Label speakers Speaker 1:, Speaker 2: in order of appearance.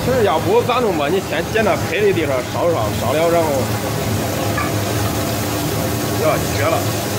Speaker 1: 其实要不咋弄吧，你先捡到黑的地方烧上，烧了然后，要绝了。